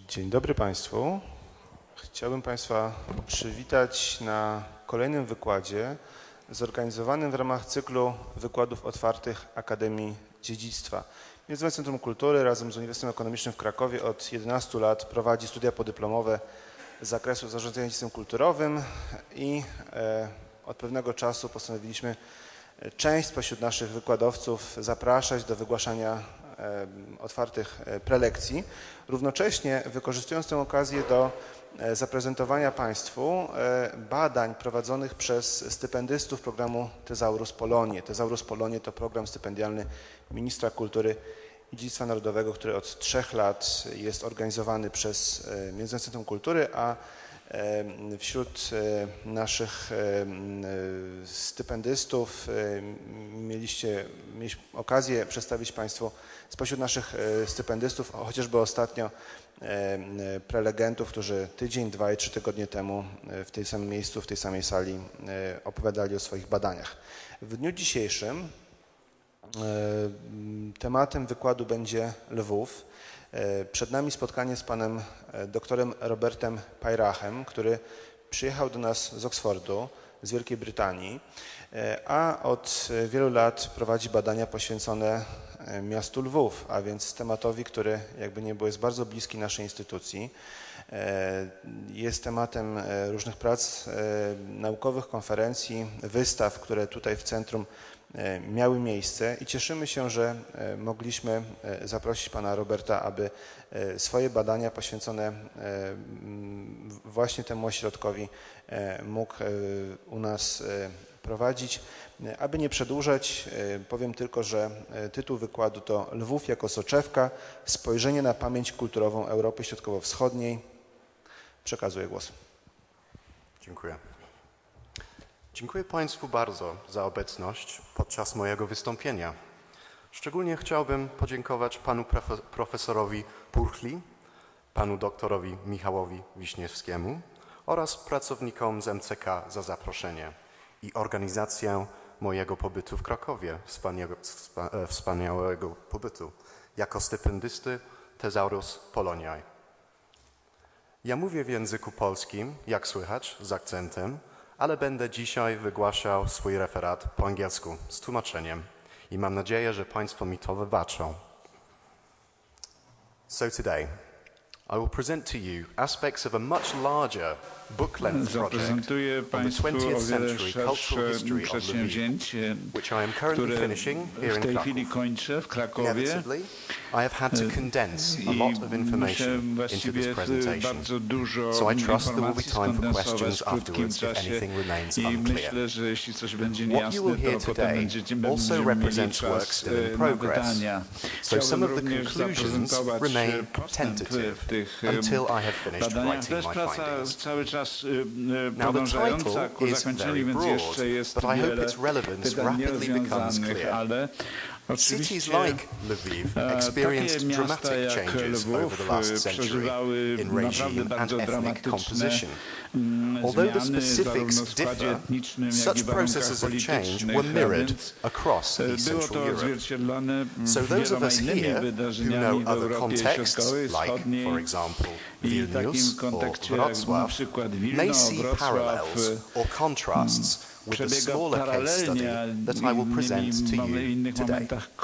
Dzień dobry Państwu. Chciałbym Państwa przywitać na kolejnym wykładzie zorganizowanym w ramach cyklu wykładów otwartych Akademii Dziedzictwa. Międzynarodowe Centrum Kultury razem z Uniwersytetem Ekonomicznym w Krakowie od 11 lat prowadzi studia podyplomowe z zakresu zarządzania dziedzictwem kulturowym i od pewnego czasu postanowiliśmy część spośród naszych wykładowców zapraszać do wygłaszania otwartych prelekcji, równocześnie wykorzystując tę okazję do zaprezentowania Państwu badań prowadzonych przez stypendystów programu Thesaurus Polonie. Thesaurus Polonie to program stypendialny Ministra Kultury i Dziedzictwa Narodowego, który od 3 lat jest organizowany przez Międzynarodowe Centrum Kultury, a wśród naszych stypendystów mieliśmy okazję przedstawić Państwu spośród naszych stypendystów, chociażby ostatnio prelegentów, którzy tydzień, 2 i 3 tygodnie temu w tym samym miejscu, w tej samej sali opowiadali o swoich badaniach. W dniu dzisiejszym tematem wykładu będzie Lwów. Przed nami spotkanie z panem doktorem Robertem Pajrachem, który przyjechał do nas z Oksfordu, z Wielkiej Brytanii, a od wielu lat prowadzi badania poświęcone miastu Lwów, a więc tematowi, który jakby nie było jest bardzo bliski naszej instytucji. Jest tematem różnych prac naukowych, konferencji, wystaw, które tutaj w centrum miały miejsce i cieszymy się, że mogliśmy zaprosić pana Roberta, aby swoje badania poświęcone właśnie temu ośrodkowi mógł u nas prowadzić. Aby nie przedłużać, powiem tylko, że tytuł wykładu to Lwów jako soczewka, spojrzenie na pamięć kulturową Europy Środkowo-Wschodniej. Przekazuję głos. Dziękuję. Dziękuję Państwu bardzo za obecność podczas mojego wystąpienia. Szczególnie chciałbym podziękować panu profesorowi Purchli, panu doktorowi Michałowi Wiśniewskiemu oraz pracownikom z MCK za zaproszenie i organizację mojego pobytu w Krakowie, wspaniałego pobytu, jako stypendysty Thesaurus Poloniae. Ja mówię w języku polskim, jak słychać, z akcentem, ale będę dzisiaj wygłaszał swój referat po angielsku z tłumaczeniem i mam nadzieję, że Państwo mi to wybaczą. So today, I will present to you aspects of a much larger book-length project on the 20th century cultural history of Lviv, which I am currently finishing here in Kraków. Inevitably, I have had to condense a lot of information into this presentation, so I trust there will be time for questions afterwards if anything remains unclear. What you will hear today also represents work still in progress, so some of the conclusions remain tentative until I have finished writing my findings. Now the title is very broad, but I hope its relevance rapidly becomes clear. Cities like Lviv experienced dramatic changes over the last century in regime and ethnic composition. Although the specifics differ, such processes of change were mirrored across East Central Europe. So those of us here who know other contexts, like, for example, Vilnius or Wrocław, may see parallels or contrasts with the smaller case study that I will present to you today.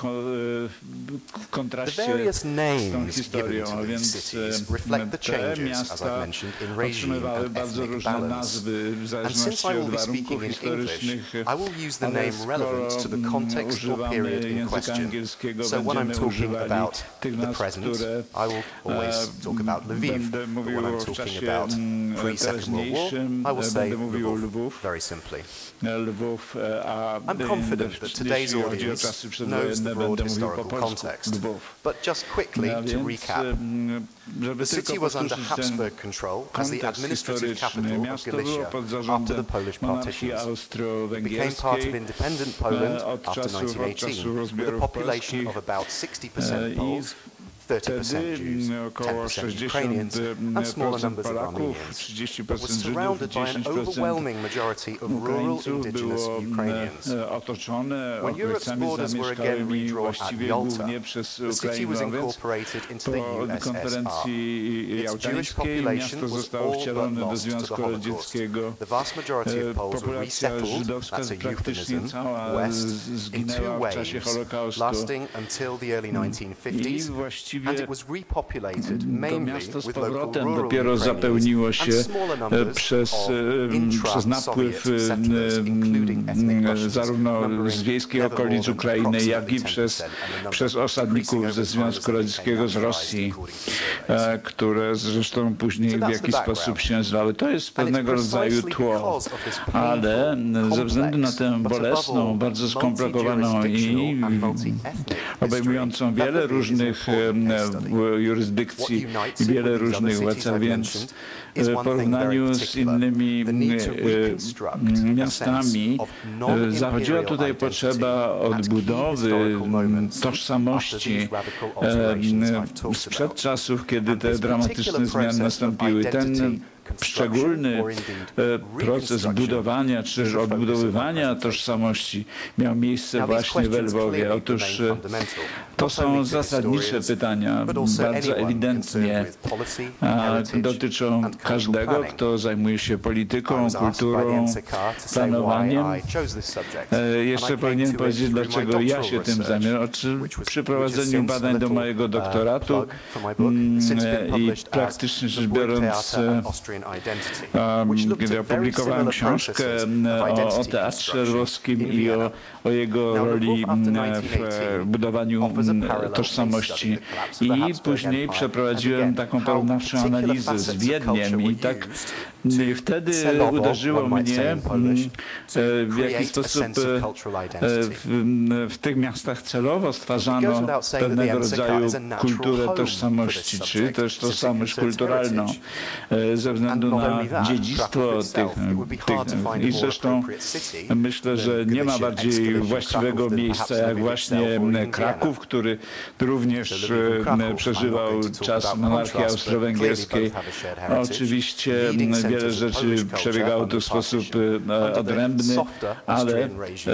The various names given to these cities reflect the changes, as I've mentioned, in regime and ethnic balance. And since I will be speaking in English, I will use the name relevant to the context or period in question. So when I'm talking about the present, I will always talk about Lviv. But when I'm talking about pre-Second World War, I will say Lvov, very simply. I'm confident that today's audience knows the broad historical context, but just quickly to recap. The city was under Habsburg control as the administrative capital of Galicia after the Polish partitions. It became part of independent Poland after 1918, with a population of about 60% Poles, Wtedy około 60% Polaków, 30% Żydów, 10% Ukraińców było otoczone okresami zamieszkałymi właściwie głównie przez Ukrainę, więc po konferencji jałtańskiej miasto zostało wcielone do Związku Radzieckiego. Populacja żydowska praktycznie cała zginęła w czasie Holokaustu i właściwie to miasto z powrotem dopiero zapełniło się przez napływ zarówno z wiejskich okolic Ukrainy, jak i przez osadników ze Związku Radzieckiego, z Rosji, które zresztą później w jakiś sposób się zwały. To jest pewnego rodzaju tło, ale ze względu na tę bolesną, bardzo skomplikowaną i obejmującą wiele różnych jurysdykcji i wiele różnych władz, a więc w porównaniu z innymi miastami zachodziła tutaj potrzeba odbudowy tożsamości sprzed czasów, kiedy te dramatyczne zmiany nastąpiły. Ten szczególny proces budowania czy odbudowywania tożsamości miał miejsce właśnie we Lwowie. Otóż to są zasadnicze pytania, bardzo ewidentnie dotyczą każdego, kto zajmuje się polityką, kulturą, planowaniem. Jeszcze powinienem powiedzieć, dlaczego ja się tym zajmuję. Przy prowadzeniu badań do mojego doktoratu i praktycznie rzecz biorąc, kiedy opublikowałem książkę o teatrze lwowskim i o jego roli w budowaniu tożsamości. I później przeprowadziłem taką porównawczą analizę z Wiedniem i tak wtedy uderzyło mnie, w jaki sposób w tych miastach celowo stwarzano pewnego rodzaju kulturę tożsamości, czy też tożsamość kulturalną, ze względu na dziedzictwo tych. I zresztą myślę, że nie ma bardziej właściwego miejsca jak właśnie Kraków, który również przeżywał czas monarchii austro-węgierskiej. Oczywiście wiele rzeczy przebiegało tu w sposób odrębny, ale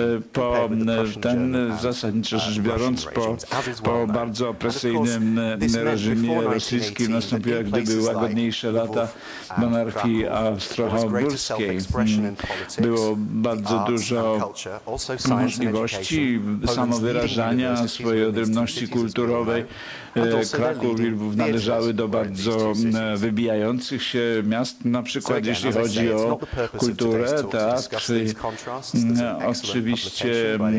zasadniczo rzecz biorąc, po bardzo opresyjnym reżimie rosyjskim nastąpiły jak gdyby łagodniejsze lata monarchii austro-habsburskiej. Było bardzo dużo możliwości samowyrażania swojej odrębności kulturowej. Kraków i Lwów należały do bardzo wybijających się miast, na przykład jeśli chodzi o kulturę, teatr. Oczywiście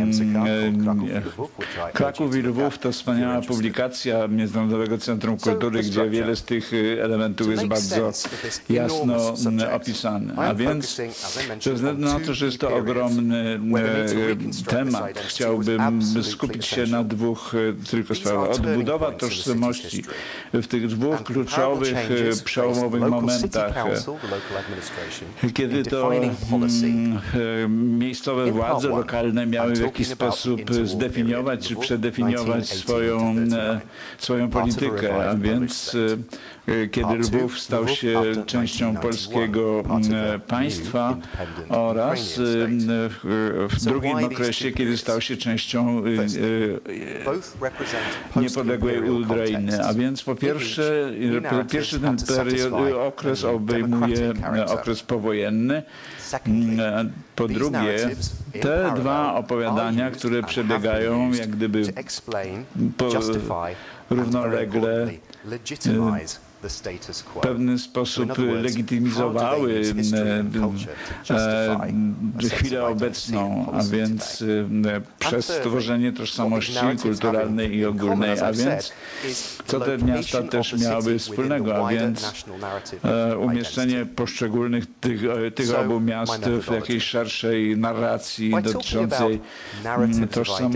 Kraków i Lwów to wspaniała publikacja Międzynarodowego Centrum Kultury, gdzie wiele z tych elementów jest bardzo jasno opisane. A więc ze względu na to, że jest to ogromny temat, chciałbym skupić się na dwóch tylko sprawach. Odbudowa tożsamości w tych dwóch kluczowych, przełomowych momentach, kiedy to miejscowe władze lokalne miały w jakiś sposób zdefiniować czy przedefiniować swoją politykę, a więc kiedy Lwów stał się częścią polskiego państwa oraz w drugim okresie, kiedy stał się częścią niepodległej Ukrainy. A więc po pierwsze, ten okres obejmuje okres powojenny. Po drugie, te dwa opowiadania, które przebiegają jak gdyby równolegle, w pewien sposób legitymizowały chwilę obecną, a więc przez stworzenie tożsamości kulturalnej i ogólnej, a więc co te miasta też miały wspólnego, a więc umieszczenie poszczególnych tych obu miast w jakiejś szerszej narracji dotyczącej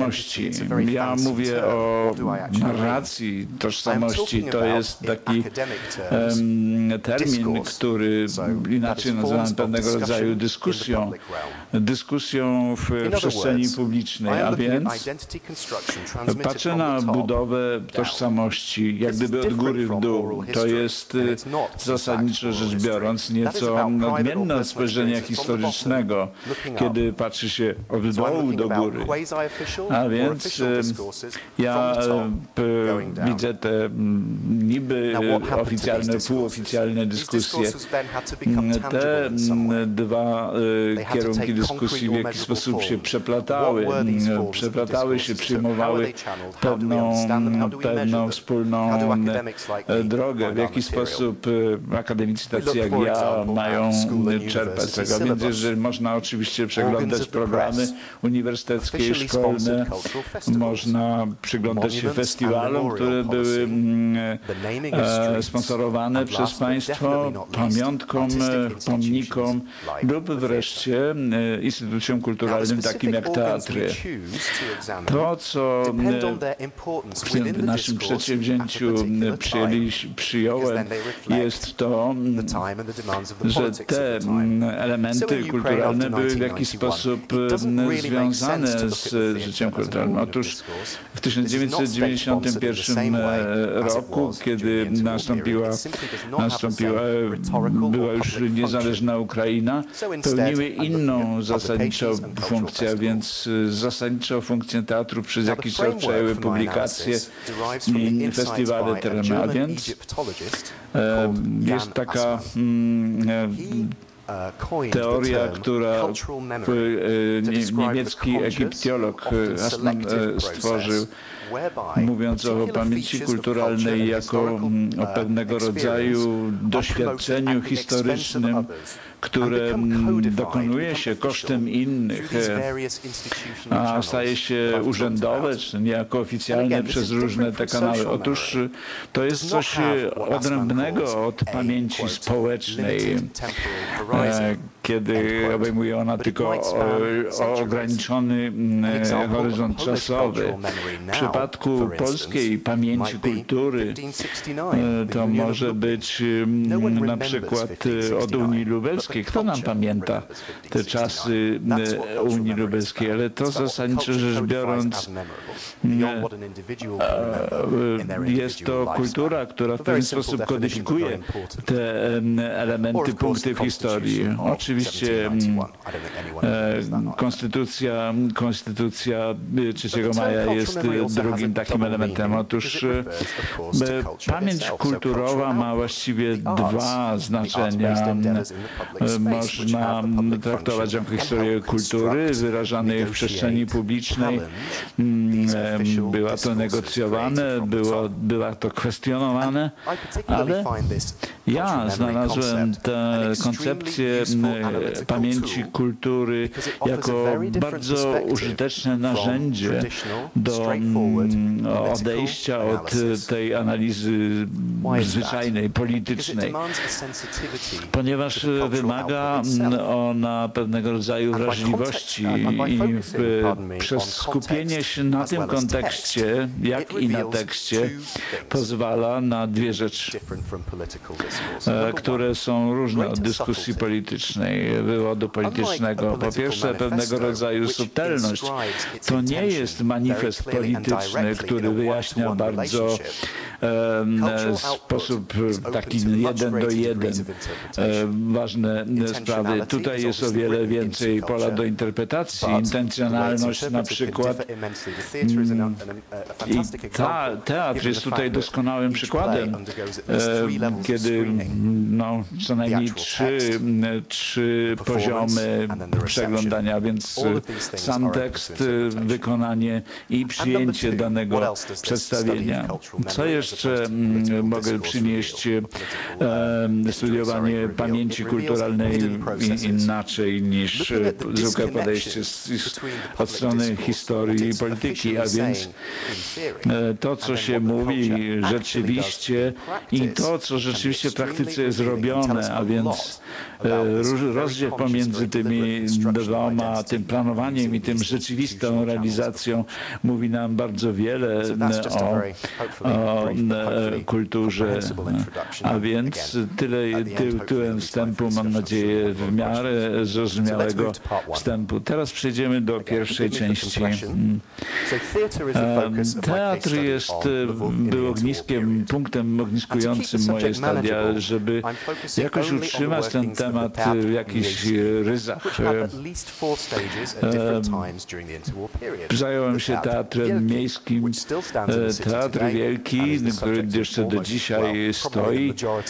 tożsamości. Ja mówię o narracji tożsamości, to jest taki termin, który inaczej nazywamy pewnego rodzaju dyskusją w przestrzeni publicznej, a więc patrzę na budowę tożsamości, jak gdyby od góry w dół. To jest zasadniczo rzecz biorąc nieco odmienne od spojrzenia historycznego, kiedy patrzy się od dołu do góry. A więc ja widzę te niby oficjalne, półoficjalne dyskusje. Te dwa kierunki dyskusji w jakiś sposób się przeplatały się, przyjmowały pewną wspólną drogę. W jaki sposób akademicy tacy jak ja mają czerpać z tego. Więc jeżeli można oczywiście przeglądać programy uniwersyteckie i szkolne, można przyglądać się festiwalom, które były sponsorowane przez państwo, pamiątkom, pomnikom lub wreszcie instytucjom kulturalnym takim jak teatry. To, co w naszym przedsięwzięciu przyjąłem, jest to, że te elementy kulturalne były w jakiś sposób związane z życiem kulturalnym. Otóż w 1991 roku, kiedy była już niezależna Ukraina, pełniły inną zasadniczą funkcję, a więc zasadniczą funkcję teatru przez jakiś czas przejęły publikacje i festiwale terenowe, a więc jest taka teoria, która niemiecki egiptolog Hassman stworzył, mówiąc o pamięci kulturalnej jako o pewnego rodzaju doświadczeniu historycznym, które dokonuje się kosztem innych, a staje się urzędowe, czy niejako oficjalne przez różne te kanały. Otóż to jest coś odrębnego od pamięci społecznej, kiedy obejmuje ona tylko ograniczony horyzont czasowy. W przypadku polskiej pamięci kultury to może być na przykład od Unii Lubelskiej. Kto nam pamięta te czasy Unii Lubelskiej? Ale to zasadniczo rzecz biorąc jest to kultura, która w pewien sposób kodyfikuje te elementy, punkty w historii. Oczywiście Konstytucja 3 maja jest drugim takim elementem. Otóż pamięć kulturowa ma właściwie dwa znaczenia. Można traktować ją jako historię kultury wyrażanej w przestrzeni publicznej. Była to negocjowane, była to kwestionowane, ale ja znalazłem tę koncepcję pamięci kultury jako bardzo użyteczne narzędzie do odejścia od tej analizy zwyczajnej, politycznej, ponieważ wymaga ona pewnego rodzaju wrażliwości i przez skupienie się na tym kontekście, jak i na tekście, pozwala na dwie rzeczy, które są różne od dyskusji politycznej, wywodu politycznego. Po pierwsze, pewnego rodzaju subtelność. To nie jest manifest polityczny, który wyjaśnia bardzo sposób taki 1 do 1 ważne sprawy. Tutaj jest o wiele więcej pola do interpretacji. Intencjonalność na przykład. I teatr jest tutaj doskonałym przykładem, kiedy co najmniej trzy poziomy przeglądania, więc sam tekst, wykonanie i przyjęcie danego przedstawienia. Co jeszcze mogę przynieść? Studiowanie pamięci kulturalnej inaczej niż zwykłe podejście od strony historii i polityki, a więc to, co się mówi rzeczywiście i to, co rzeczywiście praktyce jest robione, a więc rozdział pomiędzy tymi dwoma, tym planowaniem i tym rzeczywistą realizacją mówi nam bardzo wiele o kulturze. A więc tyle tytułem wstępu, mam nadzieję, w miarę zrozumiałego wstępu. Teraz przejdziemy do pierwszej części. Teatr był punktem ogniskującym moje stadia, żeby jakoś utrzymać ten temat w jakichś ryzach. Zająłem się teatrem miejskim, Teatr Wielki, który jeszcze do dzisiaj stoi.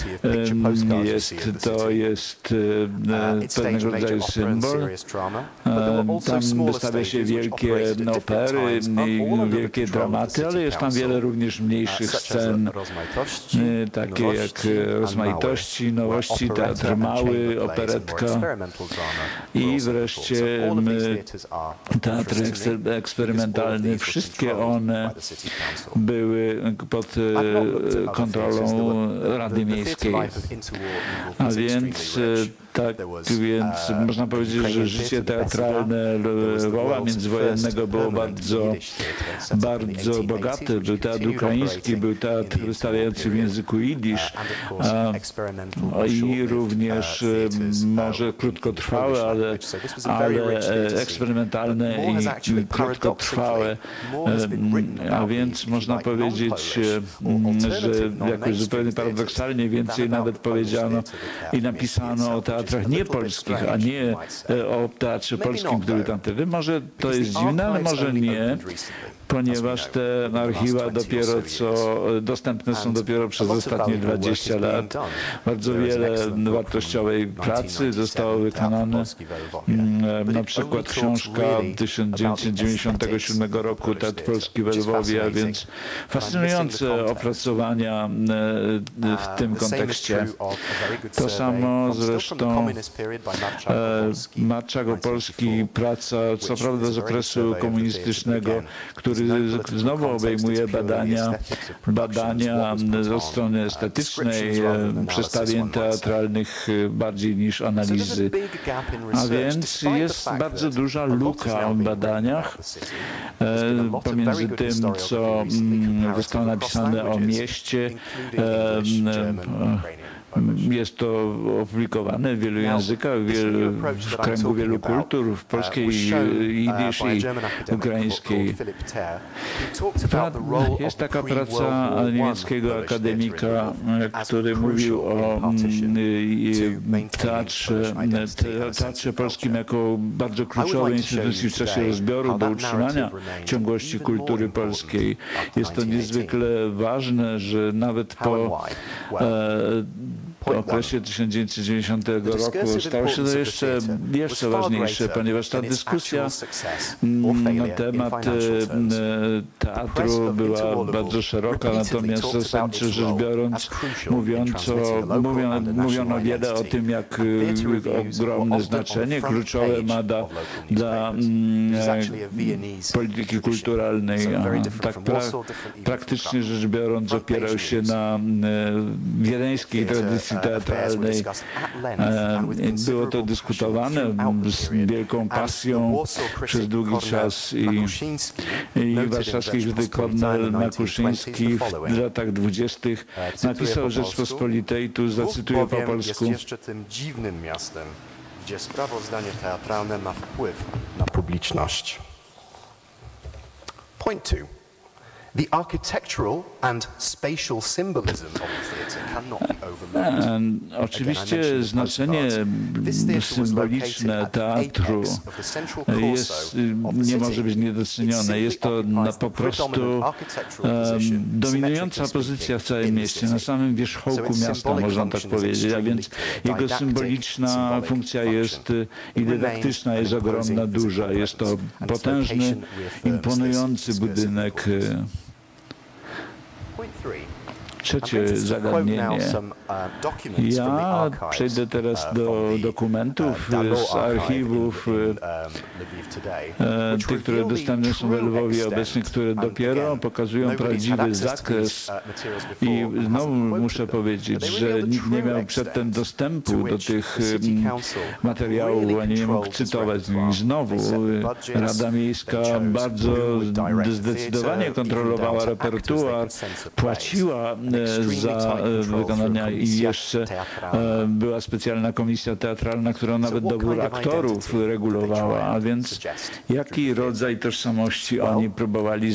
To jest pewnego rodzaju symbol. Tam wystawia się wielkie opery, wielkie dramaty, ale jest tam wiele również mniejszych scen, takie jak Rozmaitości, Nowości, Teatr Mały, operetka i wreszcie teatr eksperymentalny. Wszystkie one były pod kontrolą Rady Miejskiej. A więc można powiedzieć, że życie teatralne Lwowa międzywojennego było bardzo bogate. Był teatr ukraiński, był teatr wystawiający w języku jidysz i również może krótkotrwałe, ale eksperymentalne i krótkotrwałe. A więc można powiedzieć, że jakoś zupełnie paradoksalnie więcej nawet powiedziano i napisano o teatrach niepolskich, a nie o teatrze polskim, który tam wtedy. Może to jest dziwne, ale może nie, ponieważ te archiwa dostępne są dopiero przez ostatnie 20 lat. Bardzo wiele wartościowej pracy zostało wykonane. Na przykład książka 1997 roku Teatr Polski we Lwowie, a więc fascynujące opracowania w tym kontekście. To samo zresztą Marczak Opolski, praca co prawda z okresu komunistycznego, który znowu obejmuje badania od strony estetycznej, przestawień teatralnych bardziej niż analizy. A więc jest bardzo duża luka w badaniach pomiędzy tym, co zostało napisane o mieście. Jest to opublikowane w wielu językach, w kręgu wielu kultur, w polskiej, jidysz i ukraińskiej. Jest taka praca niemieckiego akademika, który mówił o teatrze polskim jako bardzo kluczowej instytucji w czasie rozbioru do utrzymania ciągłości kultury polskiej. Jest to niezwykle ważne, że nawet po okresie 1990 roku stało się to jeszcze ważniejsze, ponieważ ta dyskusja na temat teatru była bardzo szeroka, natomiast zasadniczo rzecz biorąc mówiono wiele o tym, jak ogromne znaczenie kluczowe ma dla polityki kulturalnej. Tak praktycznie rzecz biorąc opierał się na wiedeńskiej tradycji teatralnej. Było to dyskutowane z wielką pasją przez długi czas i warszawski krytyk Kornel Makuszyński w latach 20. napisał Rzeczpospolitej, tu zacytuję po polsku. Jest jeszcze tym dziwnym miastem, gdzie sprawozdanie teatralne ma wpływ na publiczność. Point 2. The architectural and spatial symbolism of the theatre cannot be overlooked. Oczywiście znaczenie symboliczne teatru nie może być niedocenione. Jest to po prostu dominująca pozycja w całym mieście, na samym wierzchołku miasta, można tak powiedzieć, a więc jego symboliczna funkcja jest i dydaktyczna jest ogromna, duża. Jest to potężny, imponujący budynek. trzecie zagadnienie. Ja przejdę teraz do dokumentów z archiwów, tych, które dostępne są we Lwowie obecnie, które dopiero pokazują prawdziwy zakres. I znowu muszę powiedzieć, że nikt nie miał przedtem dostępu do tych materiałów, ani nie mógł cytować. I znowu Rada Miejska bardzo zdecydowanie kontrolowała repertuar, płaciła za wykonania i jeszcze była specjalna komisja teatralna, która nawet dobór aktorów regulowała. A więc jaki rodzaj tożsamości oni próbowali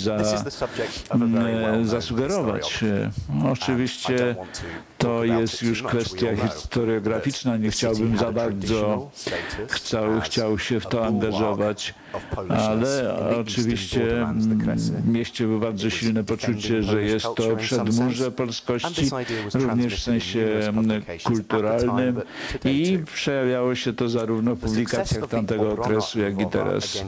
zasugerować? Oczywiście to jest już kwestia historiograficzna, nie chciałbym za bardzo chciał się w to angażować, ale oczywiście mieście było bardzo silne poczucie, że jest to przedmurze polskości, również w sensie kulturalnym i przejawiało się to zarówno w publikacjach tamtego okresu, jak i teraz.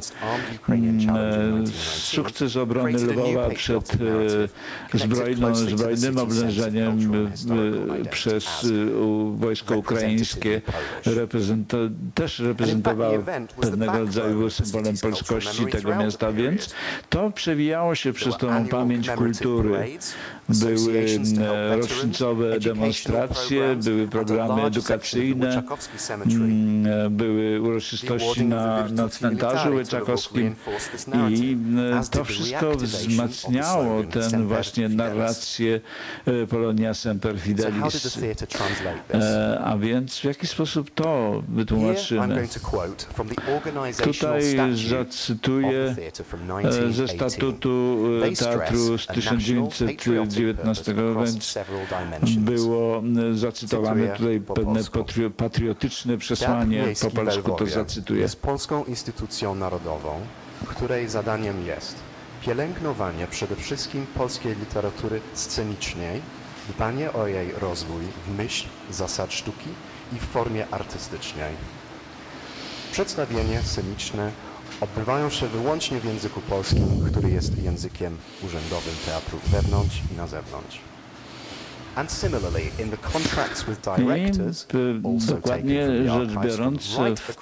Sukces obrony Lwowa przed zbrojnym oblężeniem przez wojsko ukraińskie też reprezentowało pewnego rodzaju symbolem polskości tego miasta, więc to przewijało się przez tą pamięć kultury. Były rocznicowe demonstracje, były programy edukacyjne, były uroczystości na cmentarzu łyczakowskim i to wszystko wzmacniało tę właśnie narrację Polonia Semper Fidelis. A więc w jaki sposób to wytłumaczymy? Tutaj zacytuję ze statutu teatru z 1919, więc było zacytowane tutaj pewne patriotyczne przesłanie, po polsku to zacytuję. Jest polską instytucją narodową, której zadaniem jest pielęgnowanie przede wszystkim polskiej literatury scenicznej, dbanie o jej rozwój w myśl zasad sztuki i w formie artystycznej. Przedstawienie sceniczne odbywają się wyłącznie w języku polskim, który jest językiem urzędowym teatru wewnątrz i na zewnątrz. Dokładnie rzecz biorąc,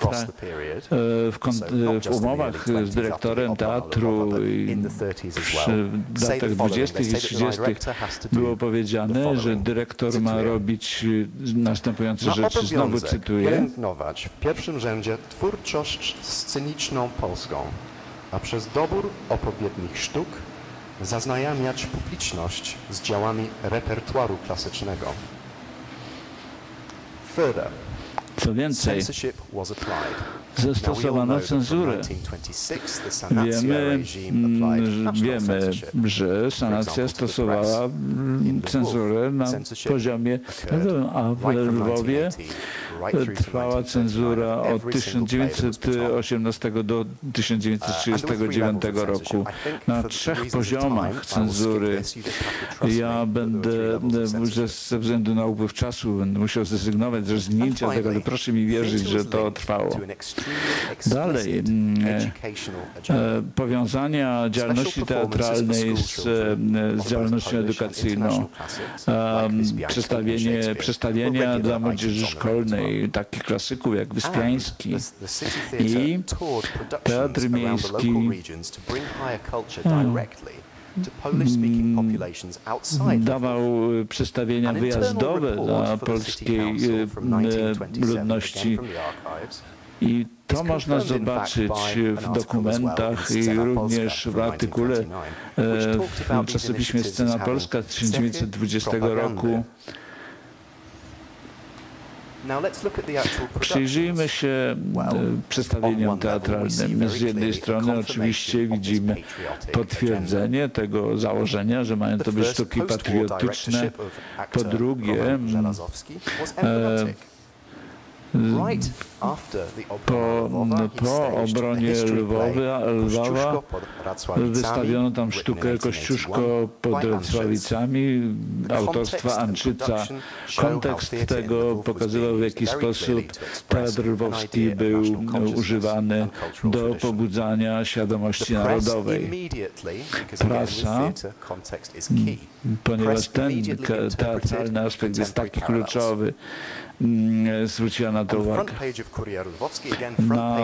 w umowach z dyrektorem teatru w latach 20. i 30. było powiedziane, że dyrektor ma robić następujące rzeczy. Znowu cytuję. Pielęgnować w pierwszym rzędzie twórczość sceniczną polską, a przez dobór odpowiednich sztuk zaznajamiać publiczność z dziełami repertuaru klasycznego. Co więcej, zastosowano cenzurę. Wiemy, że sanacja stosowała cenzurę na poziomie narodowym, a w Lwowie trwała cenzura od 1918 do 1939 roku. Na 3 poziomach cenzury. Ja będę, ze względu na upływ czasu, będę musiał zrezygnować z rozwinięcia tego, ale proszę mi wierzyć, że to trwało. Dalej, powiązania działalności teatralnej z działalnością edukacyjną, przestawienia dla młodzieży szkolnej, takich klasyków jak Wyspiański i Teatr Miejski dawał przedstawienia wyjazdowe dla polskiej ludności. I to można zobaczyć w dokumentach i również w artykule w czasopiśmie Scena Polska z 1920 roku. Przyjrzyjmy się przedstawieniom teatralnym. Z jednej strony oczywiście widzimy potwierdzenie tego założenia, że mają to być sztuki patriotyczne. Po drugie, Po obronie Lwowa wystawiono tam sztukę Kościuszko pod Racławicami autorstwa Anczyca. Kontekst tego pokazywał, w jaki sposób teatr lwowski był używany do pobudzania świadomości narodowej. Prasa, ponieważ ten teatralny aspekt jest taki kluczowy, zwróciła na to uwagę. Na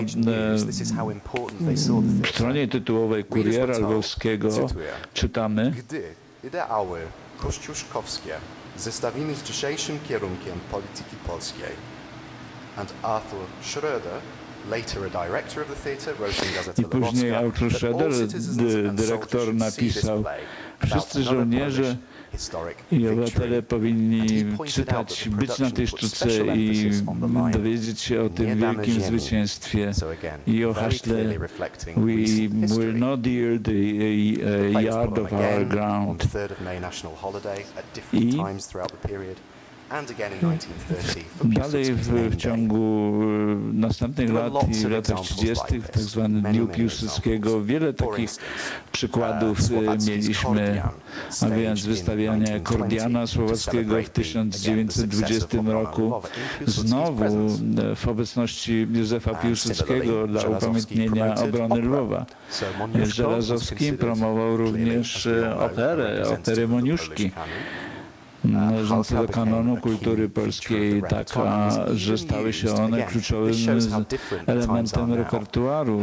stronie tytułowej Kuriera Lwowskiego czytamy: Gdy ideały kościuszkowskie zestawimy z dzisiejszym kierunkiem polityki polskiej, and Arthur Schroeder, later a director of the theatre, wrote in Gazeta I później Arthur Schroeder, dyrektor, napisał: wszyscy żołnierze i obywatele powinni czytać, być na tej sztuce i dowiedzieć się o tym wielkim zwycięstwie i o haśle We will not dear the yard of our ground. I dalej w ciągu następnych lat i w latach 30. w tak zwanym Dniu Piłsudskiego wiele takich przykładów mieliśmy, a więc wystawianie Kordiana Słowackiego w 1920 roku, znowu w obecności Józefa Piłsudskiego dla upamiętnienia obrony Lwowa. Żelazowski promował również opery Moniuszki, należące do kanonu kultury polskiej, taka, że stały się one kluczowym elementem repertuaru.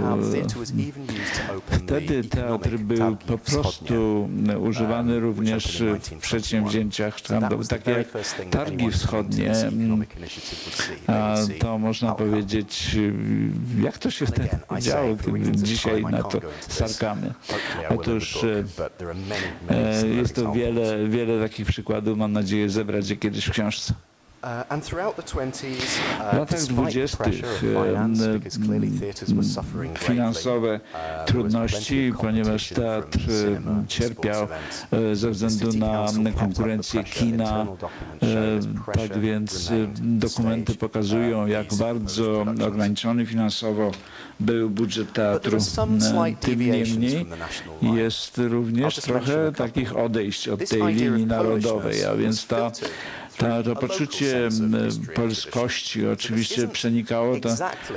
Wtedy teatr był po prostu używany również w przedsięwzięciach handlowych, takie jak targi wschodnie. A to można powiedzieć, jak to się wtedy działo, kiedy dzisiaj na to sarkamy. Otóż jest to wiele takich przykładów, mam nadzieję zebrać je kiedyś w książce. W latach 20. finansowe trudności, ponieważ teatr cierpiał ze względu na konkurencję kina. Tak więc dokumenty pokazują, jak bardzo ograniczony finansowo był budżet teatru. Tym niemniej jest również trochę takich odejść od tej linii narodowej, a więc to poczucie polskości oczywiście przenikało to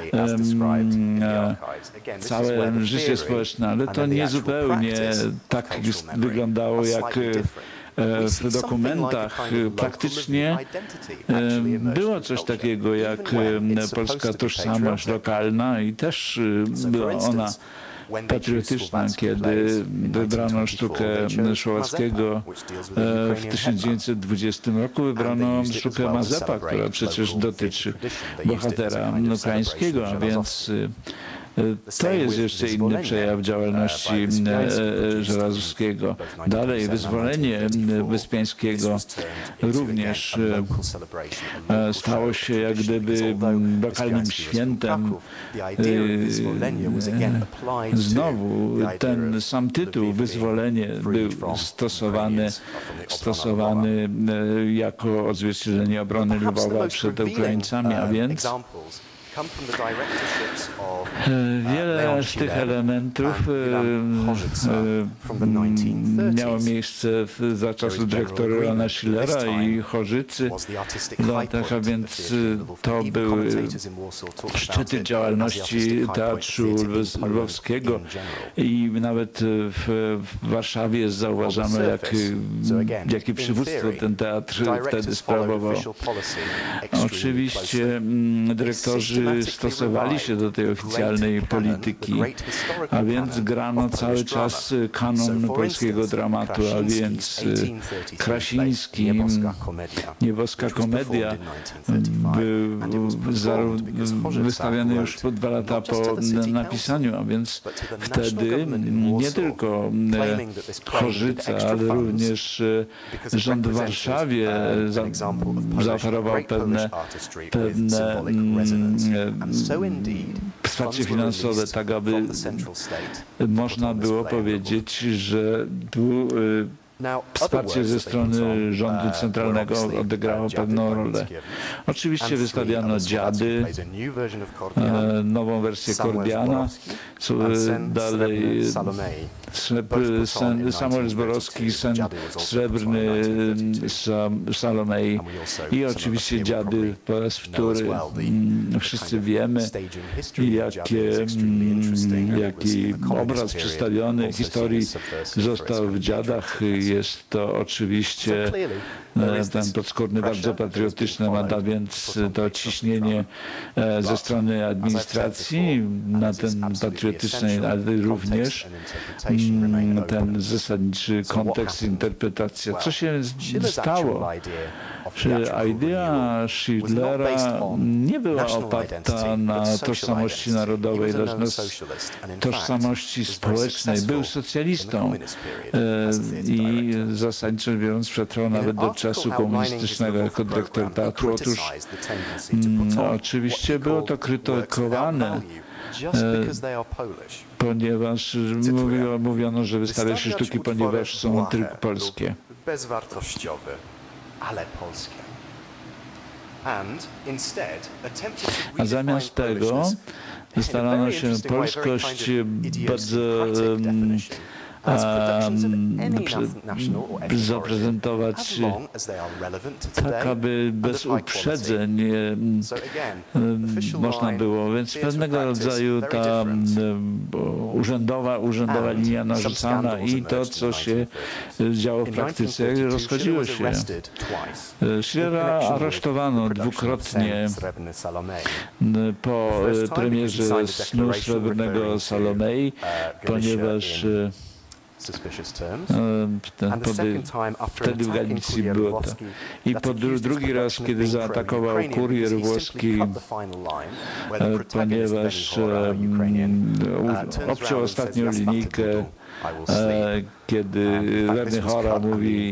całe życie społeczne, ale to nie zupełnie tak wyglądało jak w dokumentach. Praktycznie było coś takiego jak polska tożsamość lokalna i też była ona patriotyczna, kiedy wybrano sztukę Słowackiego w 1920 roku, wybrano sztukę Mazepa, która przecież dotyczy bohatera ukraińskiego, a więc to jest jeszcze inny przejaw działalności Żelazowskiego. Dalej, wyzwolenie Wyspiańskiego również stało się jak gdyby lokalnym świętem. Znowu ten sam tytuł, wyzwolenie, był stosowany jako odzwierciedlenie obrony Lwowa przed Ukraińcami, a więc wiele z tych elementów miało miejsce za czasów dyrektora Roland Schillera i Chorzycy w latach, a więc to były szczyty działalności teatru lwowskiego i nawet w Warszawie zauważano, jakie przywództwo ten teatr wtedy sprawował. Oczywiście dyrektorzy stosowali się do tej oficjalnej polityki, a więc grano cały czas kanon polskiego dramatu, a więc Krasiński, Nieboska komedia był wystawiany już 2 lata po napisaniu, a więc wtedy nie tylko Chorzyca, ale również rząd w Warszawie zaoferował pewne wsparcie finansowe, tak aby można było powiedzieć, że tu Wsparcie ze strony rządu centralnego odegrało pewną rolę. Oczywiście wystawiano Dziady, nową wersję Kordiana, dalej Samuel Zborowski, Sen Srebrny Salomei i oczywiście Dziady po raz wtóry. Wszyscy wiemy, jaki obraz przedstawiony historii został w Dziadach. Jest to oczywiście ten podskórny bardzo patriotyczny, a więc to ciśnienie ze strony administracji na ten patriotyczny, ale również ten zasadniczy kontekst, interpretacja. Co się stało? Idea Schindlera nie była oparta na tożsamości narodowej, lecz na tożsamości społecznej. Był socjalistą i zasadniczo biorąc przetrwał nawet do czasu komunistycznego jako dyrektor teatru. Otóż oczywiście było to krytykowane, ponieważ mówiono, że wystawia się sztuki, ponieważ są tylko polskie. Bezwartościowy, ale polskie. A zamiast tego starano się polskość bardzo zaprezentować tak, aby bez uprzedzeń można było, więc pewnego rodzaju ta urzędowa linia narzucana i to, co się działo w praktyce, rozchodziło się. Schillera aresztowano dwukrotnie po premierze Snu Srebrnego Salomei, ponieważ wtedy w Galicji było to. I drugi raz, kiedy zaatakował kurier włoski, ponieważ obciął ostatnią linijkę, kiedy Werny Chora mówi,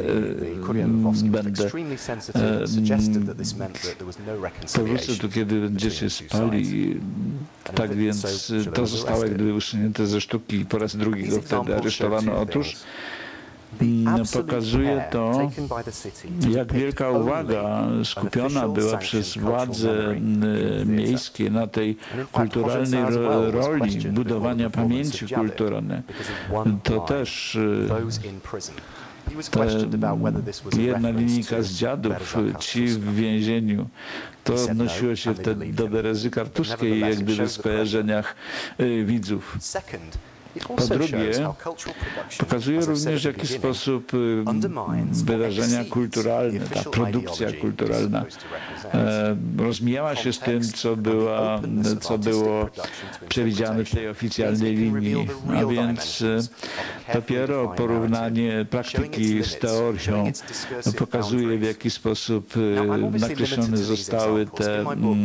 powrócę tu, kiedy będziecie spali. Tak więc to zostało jak gdyby usunięte ze sztuki. Po raz drugi go wtedy aresztowano. Otóż pokazuje to, jak wielka uwaga skupiona była przez władze miejskie na tej kulturalnej roli budowania pamięci kulturalnej. To też jedna linijka z Dziadów, ci w więzieniu, to odnosiło się wtedy do Berezy Kartuskiej, jak gdyby w skojarzeniach widzów. Po drugie, pokazuje również, w jaki sposób wydarzenia kulturalne, ta produkcja kulturalna rozmijała się z tym, co było przewidziane w tej oficjalnej linii. A więc dopiero porównanie praktyki z teorią pokazuje, w jaki sposób nakreślone zostały te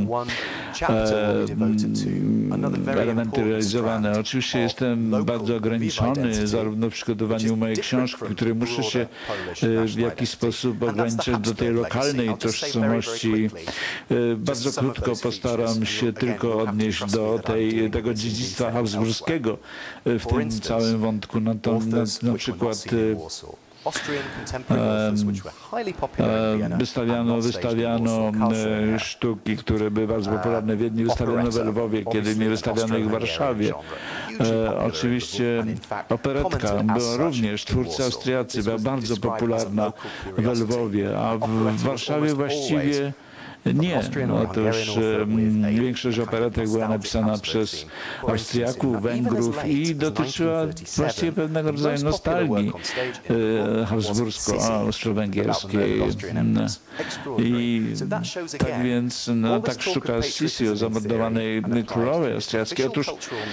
elementy realizowane. Oczywiście jestem bardzo ograniczony zarówno w przygotowaniu mojej książki, w której muszę się w jakiś sposób ograniczać do tej lokalnej tożsamości. Bardzo krótko postaram się tylko odnieść do tego dziedzictwa habsburskiego w tym całym wątku. Na przykład wystawiano sztuki, które były bardzo popularne w Wiedniu, wystawiano w Lwowie, kiedy nie wystawiano ich w Warszawie. Oczywiście operetka była również, twórcy austriacy, była bardzo popularna w Lwowie, a w Warszawie właściwie nie. Otóż większość operetek była napisana przez Austriaków, Węgrów i dotyczyła właściwie pewnego rodzaju nostalgii habsbursko-austro-węgierskiej. I tak więc tak sztuka Sissi, zamordowanej królowej austriackiej. Otóż,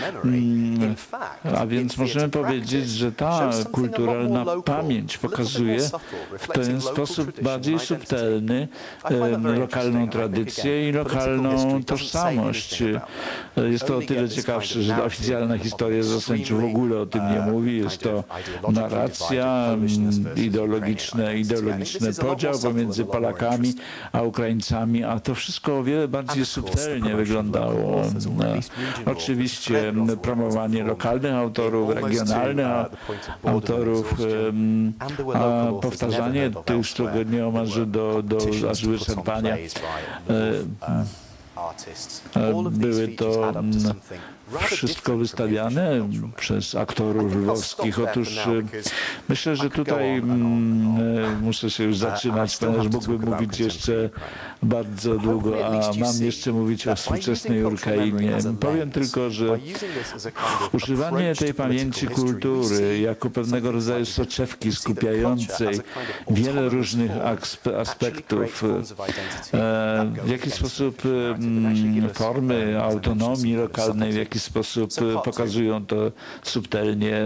a więc możemy powiedzieć, że ta kulturalna pamięć pokazuje w ten sposób bardziej subtelny lokalną lokalną tradycję i lokalną tożsamość. Jest to o tyle ciekawsze, że oficjalna historia zasadniczo w ogóle o tym nie mówi. Jest to narracja, ideologiczny podział pomiędzy Polakami a Ukraińcami, a to wszystko o wiele bardziej subtelnie wyglądało. Oczywiście promowanie lokalnych autorów, regionalnych autorów, a powtarzanie tych sztuk nieomalże do aż wyczerpania. Były to wszystko wystawiane przez aktorów lwowskich. Otóż myślę, że tutaj muszę się już zaczynać, ponieważ mógłbym mówić jeszcze bardzo długo, a mam jeszcze mówić o współczesnej Ukrainie. Powiem tylko, że używanie tej pamięci kultury jako pewnego rodzaju soczewki skupiającej wiele różnych aspektów, w jaki sposób formy autonomii lokalnej, w jaki sposób pokazują to subtelnie.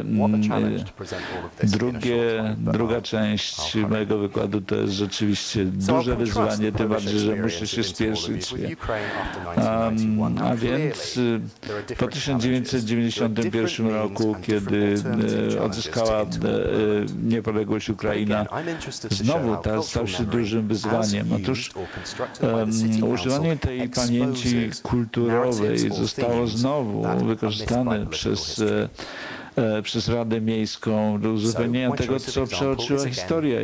Druga część mojego wykładu to jest rzeczywiście duże wyzwanie, tym bardziej, że muszę się spieszyć. A więc po 1991 roku, kiedy odzyskała niepodległość Ukraina, znowu stał się dużym wyzwaniem. Otóż używanie tej pamięci kulturowej zostało znowu wykorzystane przez Radę Miejską do uzupełnienia tego, co przeoczyła historia.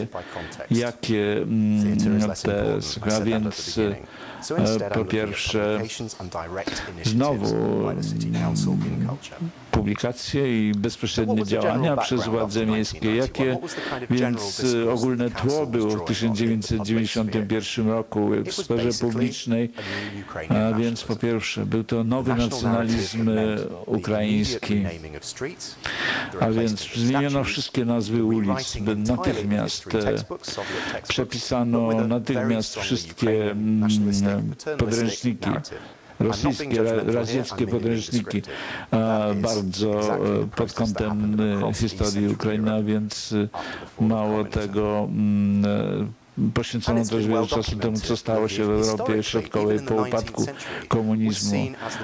A więc po pierwsze znowu publikacje i bezpośrednie działania przez władze miejskie. Jakie więc ogólne tło było w 1991 roku w sferze publicznej? A więc po pierwsze był to nowy nacjonalizm ukraiński. A więc zmieniono wszystkie nazwy ulic. Natychmiast przepisano wszystkie podręczniki rosyjskie, radzieckie podręczniki, bardzo pod kątem historii Ukrainy, a więc mało tego poświęcono też wiele czasu temu, co stało się w Europie Środkowej po upadku komunizmu.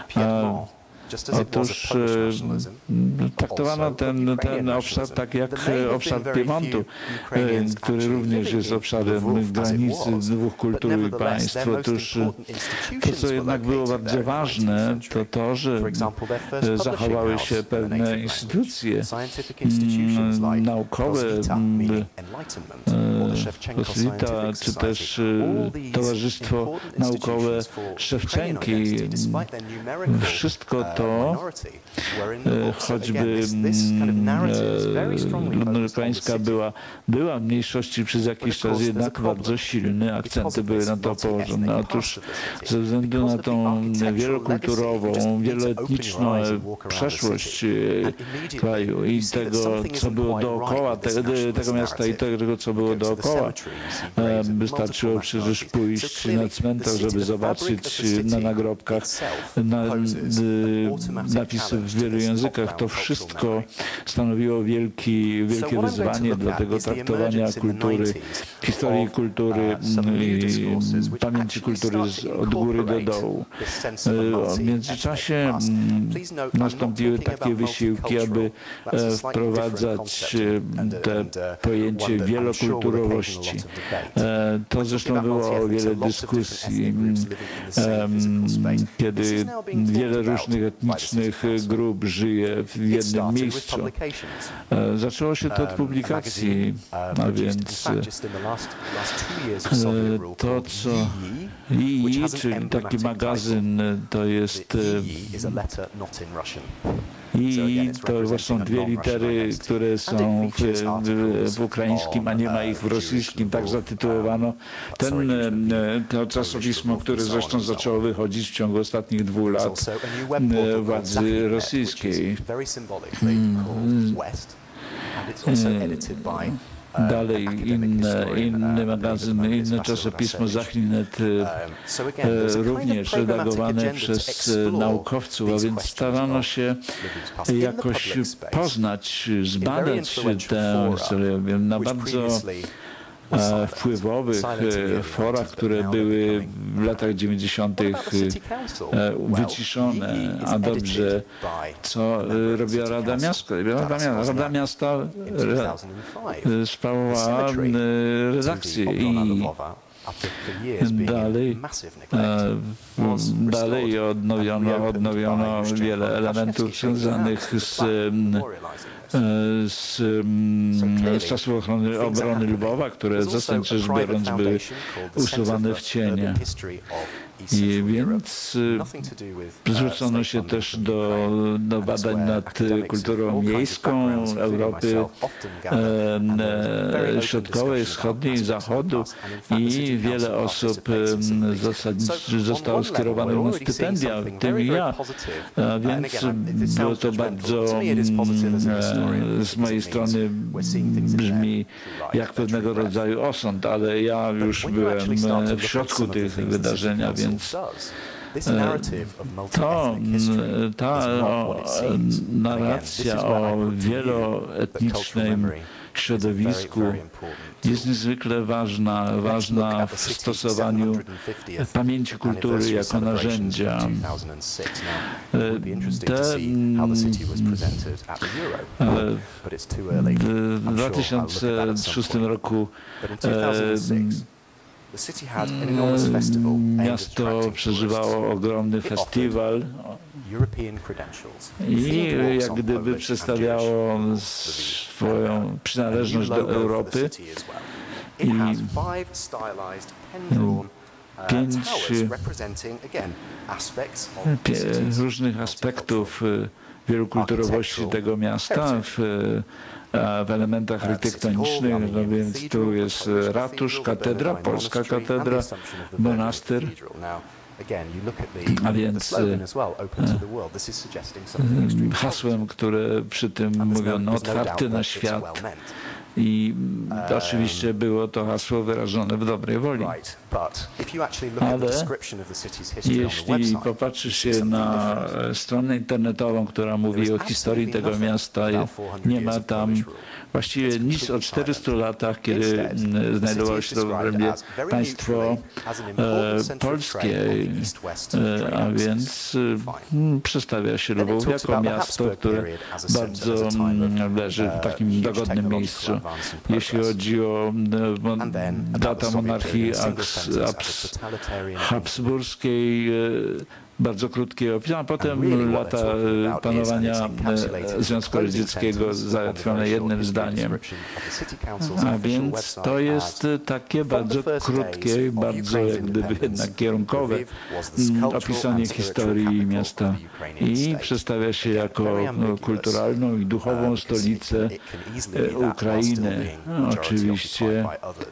Otóż traktowano ten obszar tak jak obszar Piemontu, który również jest obszarem granicy dwóch kultur i państw. Otóż to, co jednak było bardzo ważne, to to, że zachowały się pewne instytucje naukowe, Roswita, czy też Towarzystwo Naukowe Szewczenki. Wszystko to, choćby ludność ukraińska była w mniejszości przez jakiś czas, jednak bardzo silne akcenty były na to położone. Otóż ze względu na tą wielokulturową, wieloetniczną przeszłość kraju i tego, co było dookoła tego miasta i tego, co było dookoła, wystarczyło przecież pójść na cmentarz, żeby zobaczyć na nagrobkach napisy w wielu językach. To wszystko stanowiło wielkie wyzwanie dla tego traktowania kultury, historii kultury i pamięci kultury od góry do dołu. W międzyczasie nastąpiły takie wysiłki, aby wprowadzać te pojęcie wielokulturowości. To zresztą było o wiele dyskusji, kiedy wiele różnych etnicznych grup żyje w jednym miejscu. Zaczęło się to od publikacji, a więc to, co II, czyli taki magazyn, to jest i to są dwie litery, które są w ukraińskim, a nie ma ich w rosyjskim. Tak zatytułowano to czasopismo, które zresztą zaczęło wychodzić w ciągu ostatnich 2 lat władzy rosyjskiej. Dalej inny magazyn, inne czasopismo Zachlinet, również redagowane przez naukowców, a więc starano się jakoś poznać, zbadać tę historię na bardzo wpływowych forach, które były w latach 90. wyciszone. A dobrze, co robiła Rada Miasta? Rada Miasta sprawowała redakcję i dalej odnowiono wiele elementów związanych z czasów obrony Lwowa, które zasadniczo rzecz biorąc były usuwane w cienie. I więc zwrócono się też do badań nad kulturą miejską Europy Środkowej, Wschodniej, Zachodu i wiele osób zasadniczo zostało skierowanych na stypendia, w tym i ja. A więc było to bardzo z mojej strony brzmi jak pewnego rodzaju osąd, ale ja już byłem w środku tych wydarzenia, więc ta narracja o wieloetnicznym środowisku jest niezwykle ważna w stosowaniu pamięci kultury jako narzędzia. W 2006 roku miasto przeżywało ogromny festiwal i jak gdyby przedstawiało swoją przynależność do Europy i 5 różnych aspektów wielokulturowości tego miasta w elementach architektonicznych, no więc tu jest ratusz, katedra, polska katedra, monastyr, a więc hasłem, które przy tym mówiono, otwarty na świat. I oczywiście było to hasło wyrażone w dobrej woli. Ale jeśli popatrzy się na stronę internetową, która mówi o historii tego miasta, nie ma tam właściwie nic o 400 latach, kiedy znajdowało się to w obrębie państwo polskie, a więc przedstawia się Lwów jako miasto, które bardzo leży w takim dogodnym miejscu. Jeśli chodzi o lata monarchii habsburskiej, bardzo krótkie opisy, a potem lata panowania Związku Radzieckiego załatwione jednym zdaniem. A więc to jest takie bardzo krótkie, bardzo jak gdyby jednak kierunkowe opisanie historii miasta i przedstawia się jako kulturalną i duchową stolicę Ukrainy. Oczywiście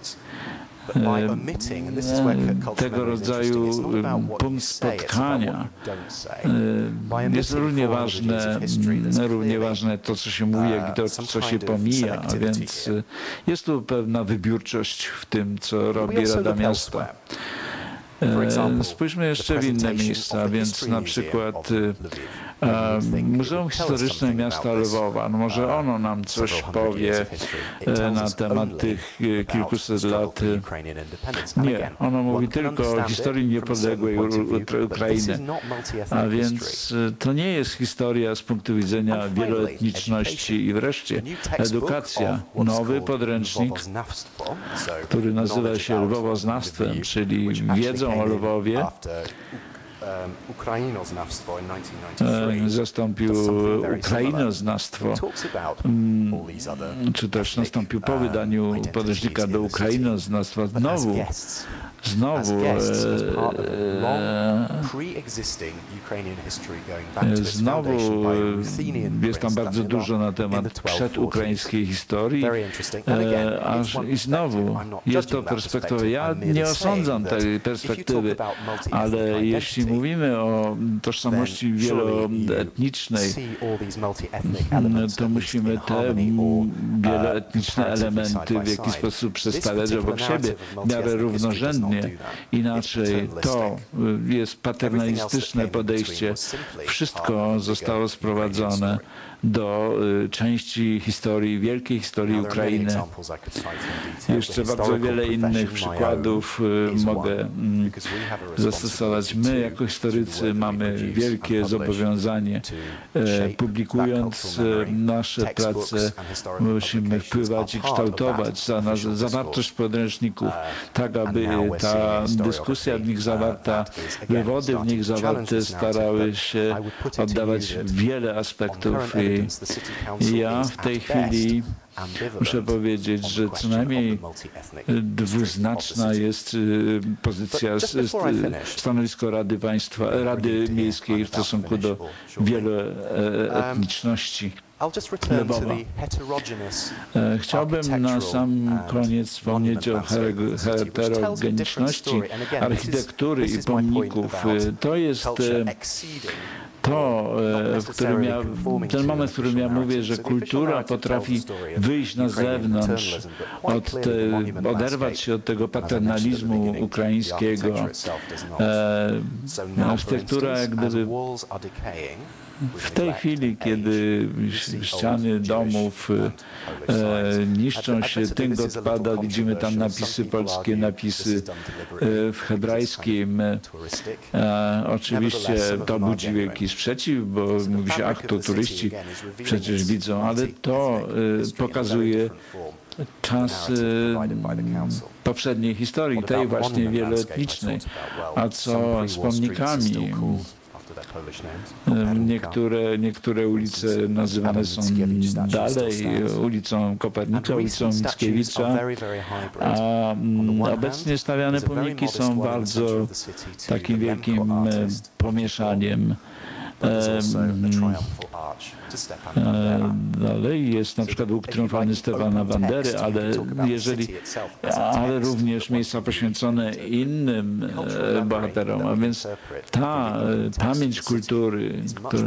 tego rodzaju punkt spotkania jest równie ważne to, co się mówi, jak i to, co się pomija, a więc jest tu pewna wybiórczość w tym, co robi Rada Miasta. Spójrzmy jeszcze w inne miejsca, więc na przykład Muzeum Historyczne Miasta Lwowa. No może ono nam coś powie na temat tych kilkuset lat. Nie, ono mówi tylko o historii niepodległej Ukrainy. A więc to nie jest historia z punktu widzenia wieloetniczności i wreszcie edukacja. Nowy podręcznik, który nazywa się Lwowoznawstwem, czyli wiedzą o Lwowie, zastąpił Ukrainoznawstwo, czy też nastąpił po wydaniu podręcznika do Ukrainoznawstwa. Znowu jest tam bardzo dużo na temat przedukraińskiej historii, i znowu jest to perspektywa. Ja nie osądzam tej perspektywy, ale jeśli mówimy o tożsamości wieloetnicznej, to musimy te wieloetniczne elementy w jakiś sposób przedstawiać obok siebie w miarę równorzędnie. zupełnie inaczej. To jest paternalistyczne podejście. Wszystko zostało sprowadzone do części historii, wielkiej historii Ukrainy. Jeszcze bardzo wiele innych przykładów mogę zastosować. My jako historycy mamy wielkie zobowiązanie. Publikując nasze prace, musimy wpływać i kształtować zawartość podręczników, tak aby ta dyskusja w nich zawarta, wywody w nich zawarte starały się oddawać wiele aspektów. I ja w tej chwili muszę powiedzieć, że co najmniej dwuznaczna jest pozycja, stanowisko Rady Miejskiej w stosunku do wieloetniczności Lwowa. Chciałbym na sam koniec wspomnieć o heterogeniczności architektury i pomników. To jest ten moment, w którym ja mówię, że kultura potrafi wyjść na zewnątrz, oderwać się od tego paternalizmu ukraińskiego. Architektura jak gdyby w tej chwili, kiedy ściany domów niszczą się, tynk odpada, widzimy tam napisy polskie, napisy w hebrajskim. Oczywiście to budzi wielki sprzeciw, bo mówi się, ach, to turyści przecież widzą, ale to pokazuje czas poprzedniej historii, tej właśnie wieloetnicznej. A co z pomnikami? Niektóre ulice nazywane są dalej ulicą Kopernika, ulicą Mickiewicza, a obecnie stawiane pomniki są bardzo takim wielkim pomieszaniem. Dalej jest na przykład łuk triumfalny Stefana Bandery, ale również miejsca poświęcone innym bohaterom, a więc ta pamięć kultury,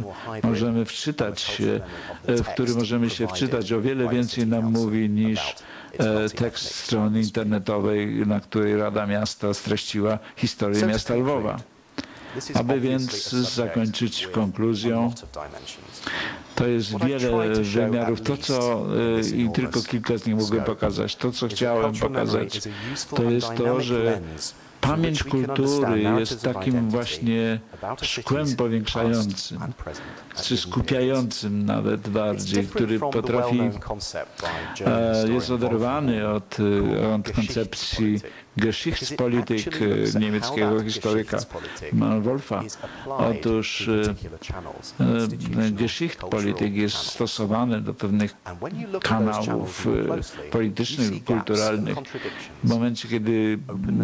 w który możemy się wczytać, o wiele więcej nam mówi niż tekst strony internetowej, na której Rada Miasta streściła historię miasta Lwowa. Aby więc zakończyć konkluzją, to jest wiele wymiarów. I tylko kilka z nich mogłem pokazać. To, co chciałem pokazać, to jest to, że pamięć kultury jest takim właśnie szkłem powiększającym, czy skupiającym nawet bardziej, który potrafi, jest oderwany od koncepcji Geschichtspolitik niemieckiego historyka Wolfa. Otóż Geschichtspolitik jest stosowany do pewnych kanałów politycznych, kulturalnych. W momencie, kiedy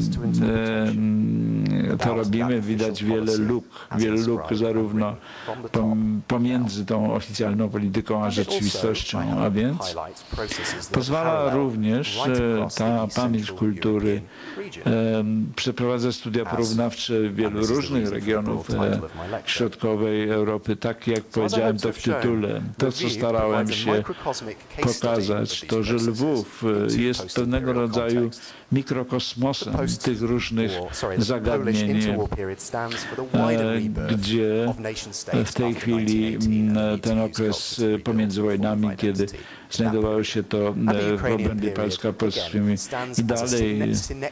to robimy, widać wiele luk zarówno pomiędzy tą oficjalną polityką a rzeczywistością, a więc pozwala również ta pamięć kultury przeprowadzać studia porównawcze wielu różnych regionów środkowej Europy, tak jak powiedziałem to w tytule. To, co starałem się pokazać, to, że Lwów jest pewnego rodzaju mikrokosmosem tych różnych zagadnień, gdzie w tej chwili ten okres pomiędzy wojnami, kiedy znajdowało się to w obrębie Polska pod swymi i dalej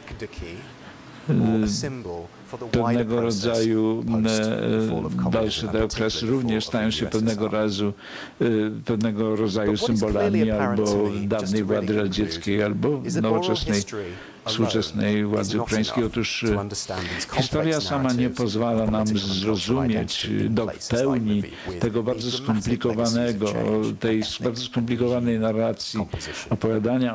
pewnego rodzaju dalsze te okresy również stają się pewnego rodzaju symbolami albo dawnej władzy radzieckiej, albo nowoczesnej, współczesnej władzy ukraińskiej. Otóż historia sama nie pozwala nam zrozumieć do pełni tego bardzo tej bardzo skomplikowanej narracji, opowiadania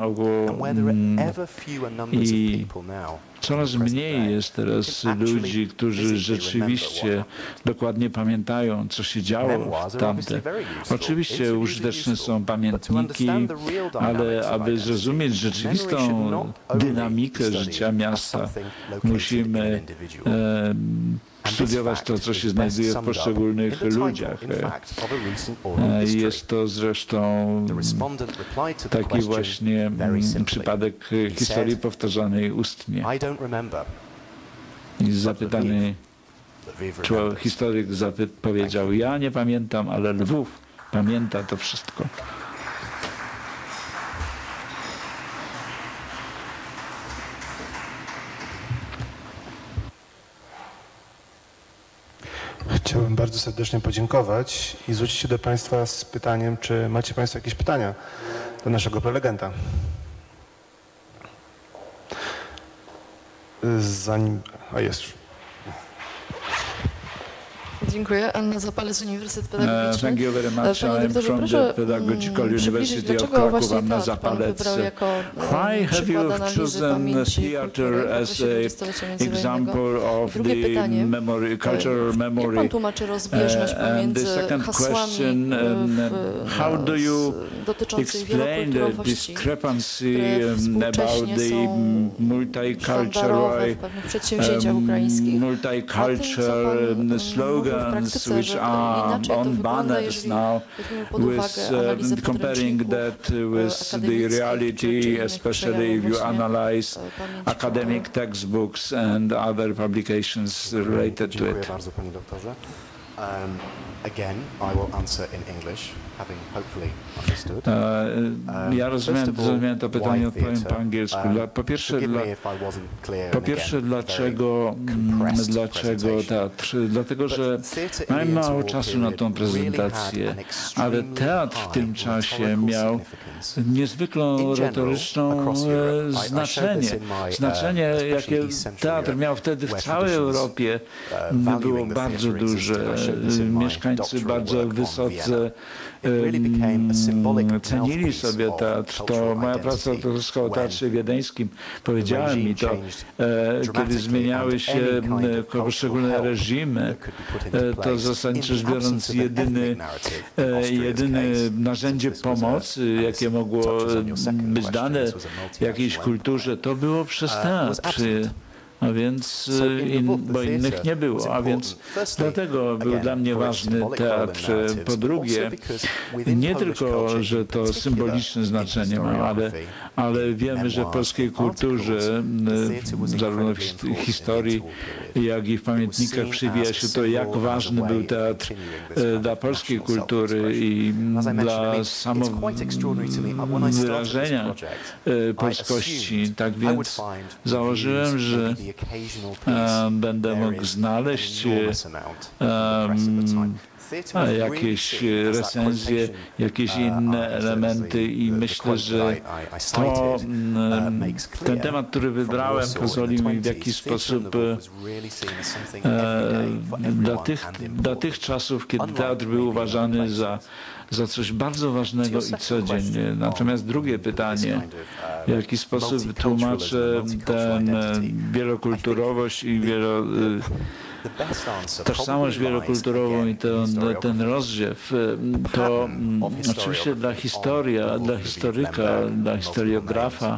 i coraz mniej jest teraz ludzi, którzy rzeczywiście dokładnie pamiętają, co się działo w tamte. Oczywiście użyteczne są pamiętniki, ale aby zrozumieć rzeczywistą dynamikę życia miasta, musimy studiować to, co się znajduje w poszczególnych ludziach. Jest to zresztą taki właśnie przypadek historii powtarzanej ustnie. I zapytany historyk powiedział, ja nie pamiętam, ale Lwów pamięta to wszystko. Chciałbym bardzo serdecznie podziękować i zwrócić się do Państwa z pytaniem, czy macie Państwo jakieś pytania do naszego prelegenta. Jest już. Dziękuję. Anna Zapalec, Uniwersytet Pedagogiczny. Thank you very much. I'm from the Pedagogical University of Kraków. Anna Zapalec. Why have you chosen theater as an example of the memory, cultural memory? And the second question, how do you explain the discrepancy about the multicultural slogans which are on banners now, with comparing that with the reality, especially if you analyze academic textbooks and other publications related to it. Again, I will answer in English, having hopefully understood. Ja rozumiałem to pytanie, odpowiem po angielsku. Po pierwsze, dlaczego teatr? Dlatego, że miałem mało czasu na tą prezentację, ale teatr w tym czasie miał niezwykle retoryczną znaczenie, jakie teatr miał wtedy w całej Europie, było bardzo duże. Mieszkańcy bardzo wysoce cenili sobie teatr. To moja praca o teatrze wiedeńskim powiedziała mi to, kiedy zmieniały się poszczególne reżimy, to zasadniczo rzecz biorąc jedyne narzędzie pomocy, jakie mogło być dane jakiejś kulturze, to było przez teatr. A więc, bo innych nie było, a więc dlatego był dla mnie ważny teatr. Po drugie, nie tylko, że to symboliczne znaczenie ma, ale wiemy, że w polskiej kulturze, zarówno w historii, jak i w pamiętnikach przywija się to, jak ważny był teatr dla polskiej kultury i dla samowyrażenia polskości. Tak więc założyłem, że będę mógł znaleźć jakieś recenzje, jakieś inne elementy i myślę, że ten temat, który wybrałem, pozwoli mi w jakiś sposób dla tych czasów, kiedy teatr był uważany za coś bardzo ważnego i codziennie. Natomiast drugie pytanie, w jaki sposób tłumaczę tę wielokulturowość i tożsamość wielokulturową i ten rozdziew, to oczywiście dla historyka, dla historiografa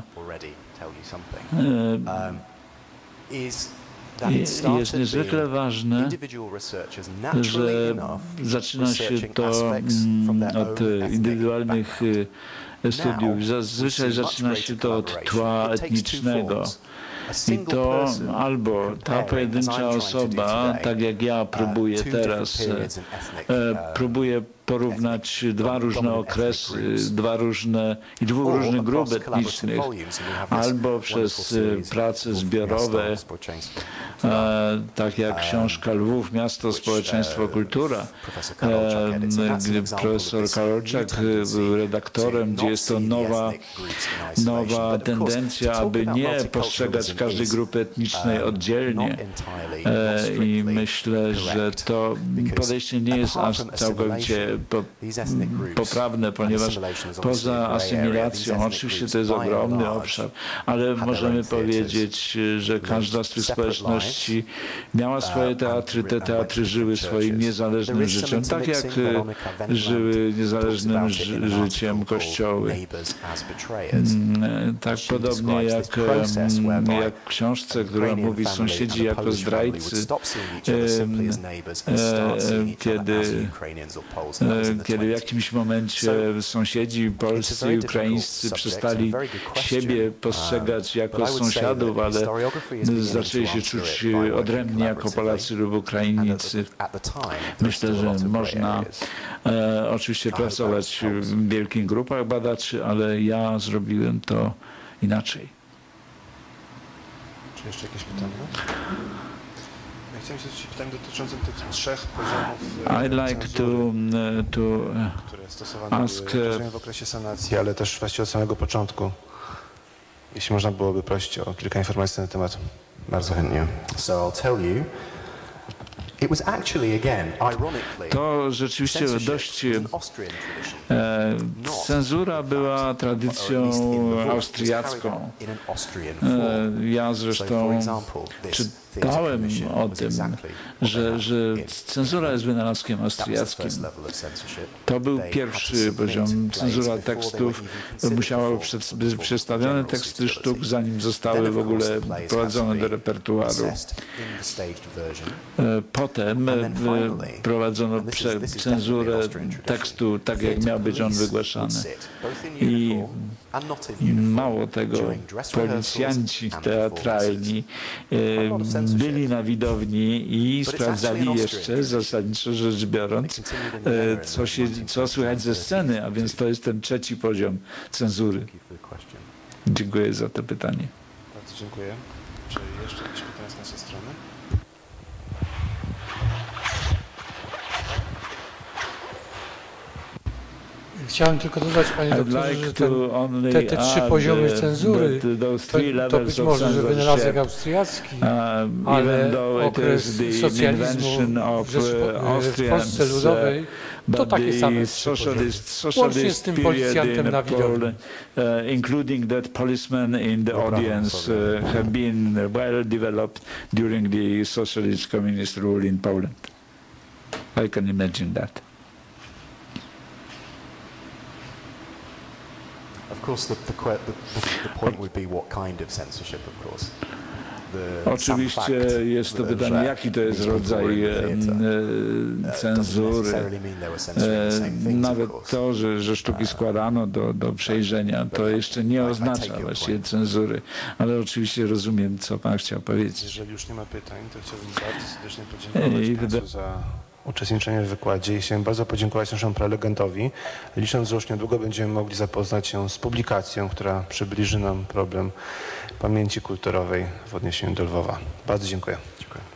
jest niezwykle ważne, że zaczyna się to od indywidualnych studiów. Zazwyczaj zaczyna się to od tła etnicznego. I to albo ta pojedyncza osoba, tak jak ja próbuję teraz, próbuję porównać dwa różne okresy, dwóch różnych grup etnicznych, albo przez prace zbiorowe, tak jak książka Lwów, Miasto, Społeczeństwo, Kultura, gdy profesor Karolczak był redaktorem, gdzie jest to nowa tendencja, aby nie postrzegać każdej grupy etnicznej oddzielnie. I myślę, że to podejście nie jest aż całkowicie poprawne, ponieważ poza asymilacją, oczywiście to jest ogromny obszar, ale możemy powiedzieć, że każda z tych społeczności miała swoje teatry, te teatry żyły swoim niezależnym życiem, tak jak żyły niezależnym życiem kościoły. Tak podobnie jak w książce, która mówi sąsiedzi jako zdrajcy, kiedy kiedy w jakimś momencie sąsiedzi polscy i ukraińscy przestali siebie postrzegać jako sąsiadów, ale zaczęli się czuć odrębni jako Polacy lub Ukraińcy. Myślę, że można oczywiście pracować w wielkich grupach badaczy, ale ja zrobiłem to inaczej. Czy jeszcze jakieś pytania? Ja chciałem się zwrócić pytanie dotyczące tych 3 poziomów cenzury, które stosowane były w okresie sanacji, ale też właściwie od samego początku. Jeśli można byłoby prosić o kilka informacji na ten temat, bardzo chętnie. So I'll tell you. It was actually, again, ironically, to rzeczywiście dość cenzura była tradycją austriacką. Ja zresztą czytałem o tym, że cenzura jest wynalazkiem austriackim. To był pierwszy poziom. Cenzura tekstów. Musiały być przedstawione teksty sztuk, zanim zostały w ogóle wprowadzone do repertuaru. Potem prowadzono cenzurę tekstu, tak jak miał być on wygłaszany. I mało tego, policjanci teatralni byli na widowni i sprawdzali jeszcze, zasadniczo rzecz biorąc, co słychać ze sceny, a więc to jest ten 3. poziom cenzury. Dziękuję za to pytanie. Bardzo dziękuję. Czy jeszcze jakieś pytania z naszej strony? Chciałem tylko dodać, panie doktorze, że te 3 poziomy cenzury to być może, że wynalazek austriacki, ale okres socjalizmu w Polsce Ludowej to takie same 3 poziomy. Łącznie z tym policjantem na widowni. Including that policemen in the audience have been well developed during the socialist communist rule in Poland. I can imagine that. Of course, the point would be what kind of censorship, of course. Oczywiście jest to pytanie, jaki to jest rodzaj cenzury. Nawet to, że sztuki składano do przejrzenia, to jeszcze nie oznacza właściwie cenzury. Ale oczywiście rozumiem, co pan chciał powiedzieć. Jeżeli już nie ma pytań, to chciałbym bardzo serdecznie podziękować państwu za uczestniczenie w wykładzie i chciałem bardzo podziękować naszemu prelegentowi, licząc, że już niedługo będziemy mogli zapoznać się z publikacją, która przybliży nam problem pamięci kulturowej w odniesieniu do Lwowa. Bardzo dziękuję.